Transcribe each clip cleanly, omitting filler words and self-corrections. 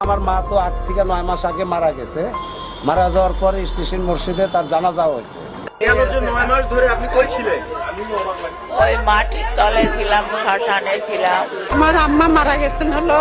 আমার মা তো 8 থেকে 9 মাস আগে মারা গেছে। মারা যাওয়ার পরে স্টেশন মসজিদে তার জানাজা হয়েছে। কেন যে 9 মাস ধরে আপনি কই ছিলেন? ওই মাটির তলে ছিলাম, শ্মশানে ছিলাম। আমার আম্মা মারা গেছেন হলো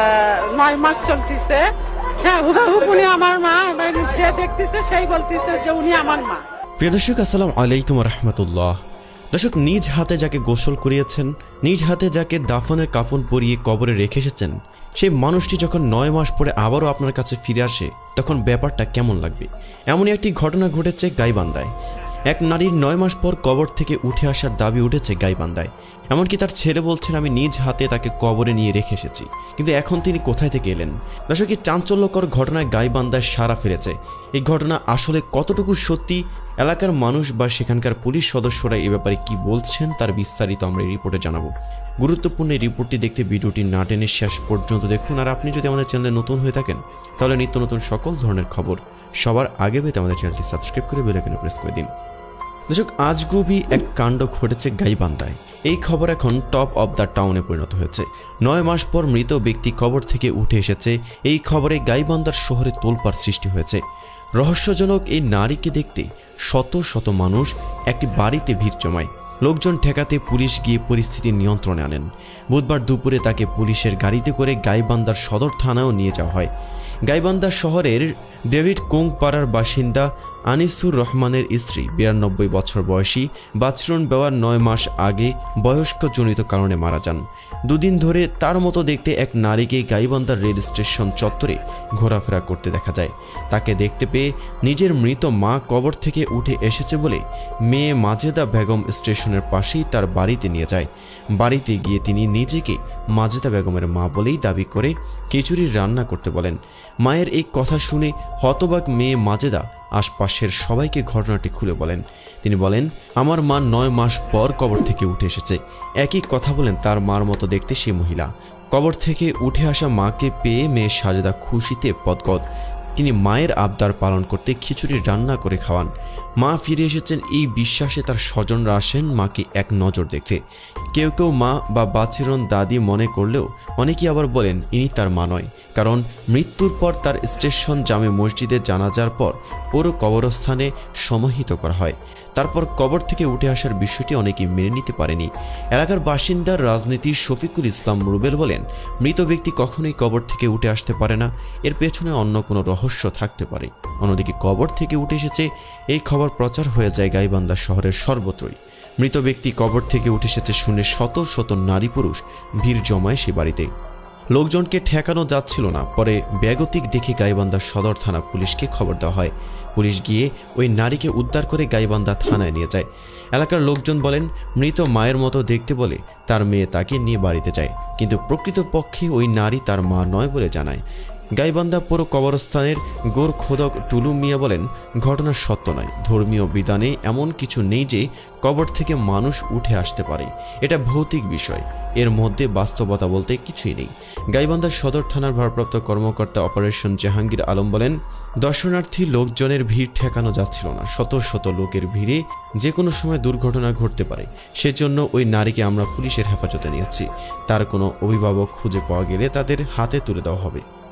9 মাস চলতেছে। হ্যাঁ, হুবহু উনি আমার মা, যে দেখতেছে সেই বলতেছে যে উনি আমার মা। প্রিয় দর্শক, আসসালামু আলাইকুম রহমতুল্লাহ। দর্শক, নিজ হাতে যাকে গোসল করিয়েছেন, নিজ হাতে যাকে দাফনের কাফন পরিয়ে কবরে রেখে এসেছেন, সেই মানুষটি যখন 9 মাস পরে আবারও আপনার কাছে ফিরে আসে, তখন ব্যাপারটা কেমন লাগবে? এমনই একটি ঘটনা ঘটেছে গাইবান্ধায়। এক নারীর 9 মাস পর কবর থেকে উঠে আসার দাবি উঠেছে গাইবান্ধায়। এমনকি তার ছেলে বলছেন, আমি নিজ হাতে তাকে কবরে নিয়ে রেখে এসেছি, কিন্তু এখন তিনি কোথায় থেকে এলেন? দর্শক, এই চাঞ্চল্যকর ঘটনায় গাইবান্ধায় সাড়া ফেলেছে। এই ঘটনা আসলে কতটুকু সত্যি, এলাকার মানুষ বা সেখানকার পুলিশ সদস্যরা এ ব্যাপারে কি বলছেন, তার বিস্তারিত আমরা এই রিপোর্টে জানাবো। গুরুত্বপূর্ণ এই রিপোর্টটি দেখতে ভিডিওটি না টেনে শেষ পর্যন্ত দেখুন। আর আপনি যদি আমাদের চ্যানেলে নতুন হয়ে থাকেন, তাহলে নিত্য নতুন সকল ধরনের খবর সবার আগে পেতে আমাদের চ্যানেলটি সাবস্ক্রাইব করে বেল আইকনে প্রেস করে দিন। দর্শক, আজগুবি এক কাণ্ড ঘটেছে গাইবান্ধায়। এই খবর এখন টপ অব দ্য টাউনে পরিণত হয়েছে। 9 মাস পর মৃত ব্যক্তি কবর থেকে উঠে এসেছে। এই খবরে গাইবান্ধার শহরে তোলপাড় সৃষ্টি হয়েছে। রহস্যজনক এই নারীকে দেখতে শত শত মানুষ একটি বাড়িতে ভিড় জমায়। লোকজন ঠেকাতে পুলিশ গিয়ে পরিস্থিতি নিয়ন্ত্রণে আনেন। বুধবার দুপুরে তাকে পুলিশের গাড়িতে করে গাইবান্ধার সদর থানায়ও নিয়ে যাওয়া হয়। গাইবান্ধা শহরের ডেভিড কোং পাড়ার বাসিন্দা আনিসুর রহমানের স্ত্রী 92 বছর বয়সী বাছরুন বেওয়ার 9 মাস আগে বয়স্কজনিত কারণে মারা যান। দুদিন ধরে তার মতো দেখতে এক নারীকে গাইবান্ধার রেল স্টেশন চত্বরে ঘোরাফেরা করতে দেখা যায়। তাকে দেখতে পেয়ে নিজের মৃত মা কবর থেকে উঠে এসেছে বলে মেয়ে মাজেদা বেগম স্টেশনের পাশেই তার বাড়িতে নিয়ে যায়। বাড়িতে গিয়ে তিনি নিজেকে মাজেদা বেগমের মা বলেই দাবি করে খিচুড়ি রান্না করতে বলেন। মায়ের এই কথা শুনে হতবাক মেয়ে মাজেদা আশপাশের সবাইকে ঘটনাটি খুলে বলেন। তিনি বলেন, আমার মা 9 মাস পর কবর থেকে উঠে এসেছে। একই কথা বলেন তার মার মতো দেখতে সেই মহিলা। কবর থেকে উঠে আসা মাকে পেয়ে মেয়ে সাজেদা খুশিতে পদগদ। তিনি মায়ের আবদার পালন করতে খিচুড়ি রান্না করে খাওয়ান। মা ফিরে এসেছেন এই বিশ্বাসে তার স্বজনরা আসেন মাকে এক নজর দেখতে। কেউ কেউ মা বা বাছিরন দাদি মনে করলেও অনেকেই আবার বলেন ইনি তার মা নয়, কারণ মৃত্যুর পর তার স্টেশন জামে মসজিদে জানাজার পর পুরো কবরস্থানে সমাহিত করা হয়। তারপর কবর থেকে উঠে আসার বিষয়টি অনেকেই মেনে নিতে পারেনি। এলাকার বাসিন্দার রাজনীতির শফিকুল ইসলাম রুবেল বলেন, মৃত ব্যক্তি কখনোই কবর থেকে উঠে আসতে পারে না, এর পেছনে অন্য কোনো রহস্য থাকতে পারে। অন্যদিকে কবর থেকে উঠে এসেছে এই খবর প্রচার হয়ে যায় গাইবান্ধা শহরের সর্বত্রই। মৃত ব্যক্তি কবর থেকে উঠে এসেছে শুনে শত শত নারী পুরুষ ভিড় জমায় সে বাড়িতে। লোকজনকে ঠেকানো যাচ্ছিল না, পরে বেগতিক দেখে গাইবান্ধা সদর থানা পুলিশকে খবর দেওয়া হয়। পুলিশ গিয়ে ওই নারীকে উদ্ধার করে গাইবান্ধা থানায় নিয়ে যায়। এলাকার লোকজন বলেন, মৃত মায়ের মতো দেখতে বলে তার মেয়ে তাকে নিয়ে বাড়িতে যায়, কিন্তু প্রকৃতপক্ষে ওই নারী তার মা নয় বলে জানায়। গাইবান্ধা পৌর কবরস্থানের গোরখোদক টুলু মিয়া বলেন, ঘটনা সত্য নয়। ধর্মীয় বিধানে এমন কিছু নেই যে কবর থেকে মানুষ উঠে আসতে পারে। এটা ভৌতিক বিষয়, এর মধ্যে বাস্তবতা বলতে কিছুই নেই। গাইবান্ধা সদর থানার ভারপ্রাপ্ত কর্মকর্তা অপারেশন জাহাঙ্গীর আলম বলেন, দর্শনার্থী লোকজনের ভিড় ঠেকানো যাচ্ছিল না। শত শত লোকের ভিড়ে যে কোনো সময় দুর্ঘটনা ঘটতে পারে, সেজন্য ওই নারীকে আমরা পুলিশের হেফাজতে নিয়েছি। তার কোনো অভিভাবক খুঁজে পাওয়া গেলে তাদের হাতে তুলে দেওয়া হবে।